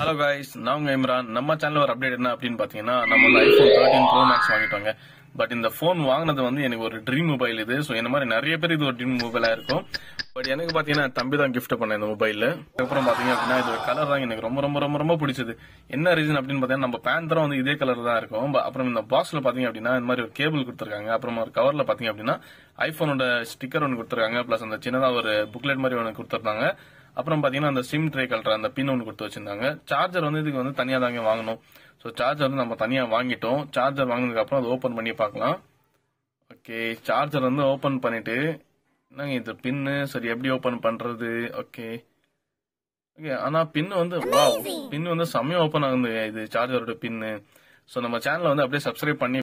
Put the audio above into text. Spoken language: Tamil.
ஹலோ காய்ஸ், நான் உங்க இம்ரான். நம்ம சேனல் ஒரு அப்டேட் என்ன அப்படின்னு பாத்தீங்கன்னா, நம்ம வந்து ஐபோன் 13 ப்ரோ மேக்ஸ் வாங்கிட்டோங்க. பட் இந்த போன் வாங்கினது வந்து எனக்கு ஒரு ட்ரீம் மொபைல் இது. ஸோ என்ன மாதிரி நிறைய பேர் இது ஒரு ட்ரீம் மொபைலா இருக்கும். பட் எனக்கு பாத்தீங்கன்னா தம்பி தான் கிஃப்ட் பண்ண இந்த மொபைல். அதுக்கப்புறம் பாத்தீங்க அப்படின்னா இது கலர் தான் எனக்கு ரொம்ப ரொம்ப ரொம்ப ரொம்ப பிடிச்சது. என்ன ரீசன் அப்படின்னு பாத்தீங்கன்னா, நம்ம பேந்தரம் வந்து இதே கலர் தான் இருக்கும். அப்புறம் இந்த பாக்ஸ்ல பாத்தீங்க அப்படின்னா இந்த மாதிரி ஒரு கேபிள் கொடுத்துருக்காங்க. அப்புறம் ஒரு கவர்ல பாத்தீங்க அப்படின்னா ஐபோனோட ஸ்டிக்கர் ஒன்று கொடுத்துருக்காங்க. பிளஸ் அந்த சின்னதா ஒரு புக்லெட் மாதிரி ஒன்று கொடுத்துருந்தாங்க. அப்புறம் பாத்தீங்கன்னா அந்த சிம் ட்ரே கலர் அந்த பின் ஒன்று கொடுத்து வச்சிருந்தாங்க. சார்ஜர் வந்து இதுக்கு வந்து தனியா தாங்க வாங்கணும். ஸோ சார்ஜர் வந்து நம்ம தனியா வாங்கிட்டோம். சார்ஜர் வாங்கினதுக்கு அப்புறம் அதை ஓபன் பண்ணி பார்க்கலாம். ஓகே, சார்ஜர் வந்து ஓபன் பண்ணிட்டு என்னங்க இது பின்னு, சரி எப்படி ஓபன் பண்றது? ஓகே ஓகே, ஆனா பின் வந்து பின் வந்து செம்மையா ஓபன் ஆகுது இது சார்ஜரோட பின்னு. ஸோ நம்ம சேனலை வந்து அப்படியே சப்ஸ்கிரைப் பண்ணி